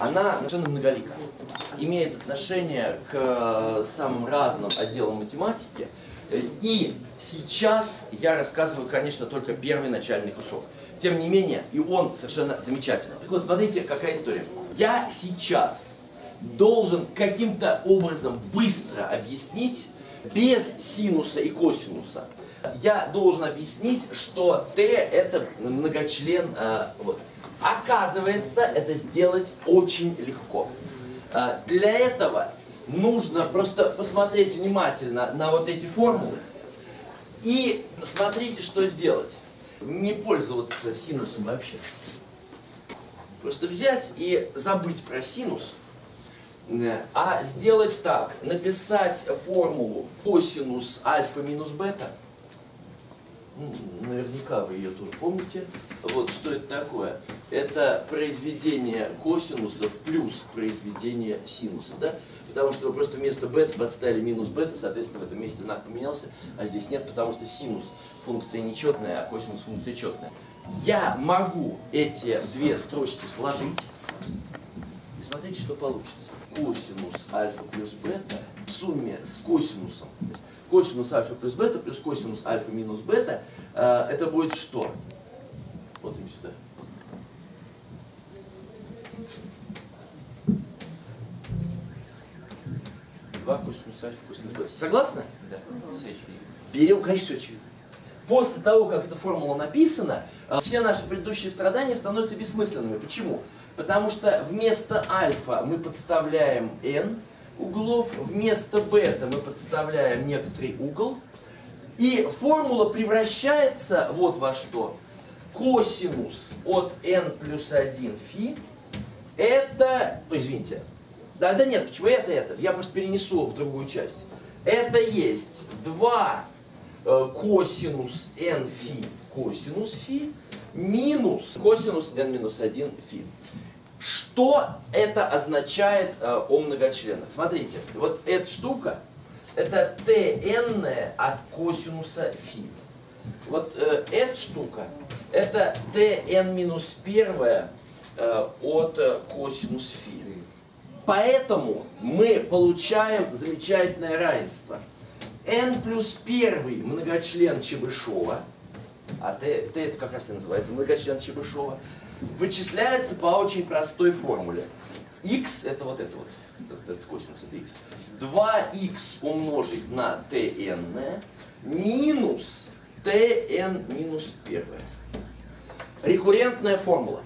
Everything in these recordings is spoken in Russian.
она совершенно многолика. Имеет отношение к самым разным отделам математики. И сейчас я рассказываю, конечно, только первый начальный кусок. Тем не менее, и он совершенно замечательный. Так вот, смотрите, какая история. Я сейчас должен каким-то образом быстро объяснить, без синуса и косинуса, я должен объяснить, что t это многочлен. Вот. Оказывается, это сделать очень легко. Для этого нужно просто посмотреть внимательно на вот эти формулы и смотрите, что сделать. Не пользоваться синусом вообще. Просто взять и забыть про синус, а сделать так. Написать формулу косинус альфа минус бета. Наверняка вы ее тоже помните. Вот что это такое. Это произведение косинусов плюс произведение синуса. Да? Потому что вы просто вместо бета подставили минус бета, соответственно, в этом месте знак поменялся, а здесь нет, потому что синус функция нечетная, а косинус функция четная. Я могу эти две строчки сложить. И смотрите, что получится. Косинус альфа плюс бета в сумме с косинусом. Косинус альфа плюс бета плюс косинус альфа минус бета, это будет что? Смотрим сюда. Два косинус альфа, косинус бета. Согласны? Да. Все очевидно. Берем, конечно, очевидно. После того, как эта формула написана, все наши предыдущие страдания становятся бессмысленными. Почему? Потому что вместо альфа мы подставляем n углов, вместо бета мы подставляем некоторый угол, и формула превращается вот во что. Косинус от n плюс 1 фи, это, извините, да нет, почему это, я просто перенесу в другую часть. Это есть 2 косинус n фи косинус фи минус косинус n минус 1 фи. Что это означает о многочленах? Смотрите, вот эта штука, это tn от косинуса фи. Вот эта штука, это tn минус 1 от косинус фи. Поэтому мы получаем замечательное равенство. n плюс 1 многочлен Чебышева, а t это как раз и называется многочлен Чебышева, вычисляется по очень простой формуле. X это вот это вот, этот косинус, это x. 2x умножить на tn минус tn минус 1. Рекуррентная формула.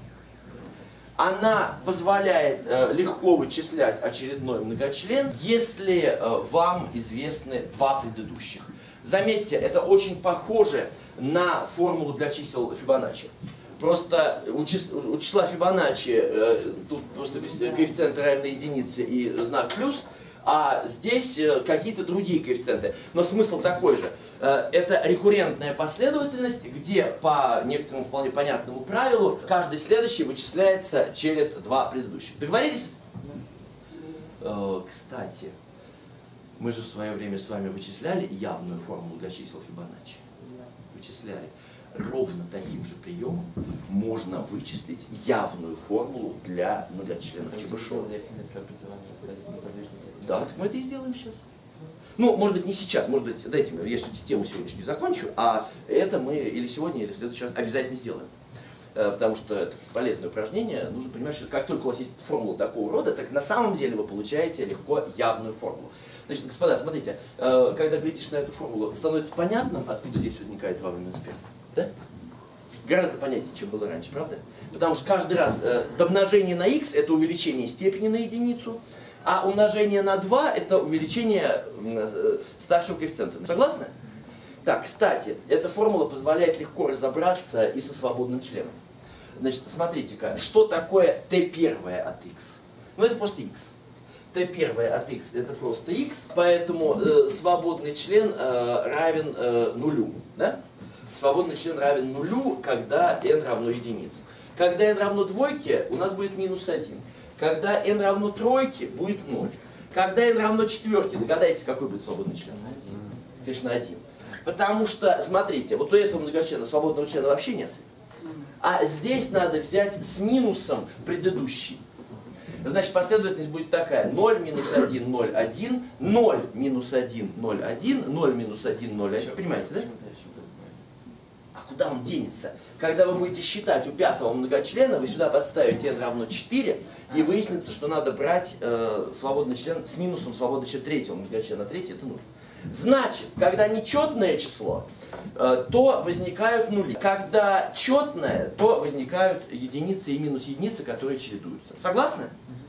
Она позволяет легко вычислять очередной многочлен, если вам известны два предыдущих. Заметьте, это очень похоже на формулу для чисел Фибоначчи. Просто у числа Фибоначчи тут просто коэффициенты равны единице и знак плюс, а здесь какие-то другие коэффициенты. Но смысл такой же. Это рекуррентная последовательность, где по некоторому вполне понятному правилу каждый следующий вычисляется через два предыдущих. Договорились? Кстати, мы же в свое время с вами вычисляли явную формулу для чисел Фибоначчи. Вычисляли. Ровно таким же приемом можно вычислить явную формулу для многочленов Чебышева. Да, так мы это и сделаем сейчас. Ну, может быть, не сейчас, может быть, дайте мне, я все-таки тему сегодняшнюю закончу, а это мы или сегодня, или в следующий раз обязательно сделаем. Потому что это полезное упражнение, нужно понимать, что как только у вас есть формула такого рода, так на самом деле вы получаете легко явную формулу. Значит, господа, смотрите, когда глядишь на эту формулу, становится понятным, откуда здесь возникает 2 в минус 1. Да? Гораздо понятнее, чем было раньше, правда? Потому что каждый раз домножение на x это увеличение степени на единицу, а умножение на 2 это увеличение старшего коэффициента. Согласны? Так, кстати, эта формула позволяет легко разобраться и со свободным членом. Значит, смотрите-ка, что такое t1 от x? Ну, это просто x. t1 от x это просто x, поэтому свободный член равен нулю. Да? Свободный член равен нулю, когда n равно единице. Когда n равно двойке, у нас будет минус 1. Когда n равно тройке, будет 0. Когда n равно четверке, догадайтесь, какой будет свободный член? Конечно, 1. Потому что, смотрите, вот у этого многочлена свободного члена вообще нет. А здесь надо взять с минусом предыдущий. Значит, последовательность будет такая. 0, минус 1, 0, 1, 0, минус 1, 0, 1, 0, минус 1, 0, 1. Понимаете, да? А куда он денется? Когда вы будете считать у пятого многочлена, вы сюда подставите n равно 4, и выяснится, что надо брать свободный член с минусом свободный член третьего многочлена. Третий это 0. Значит, когда нечетное число, то возникают нули. Когда четное, то возникают единицы и минус единицы, которые чередуются. Согласны?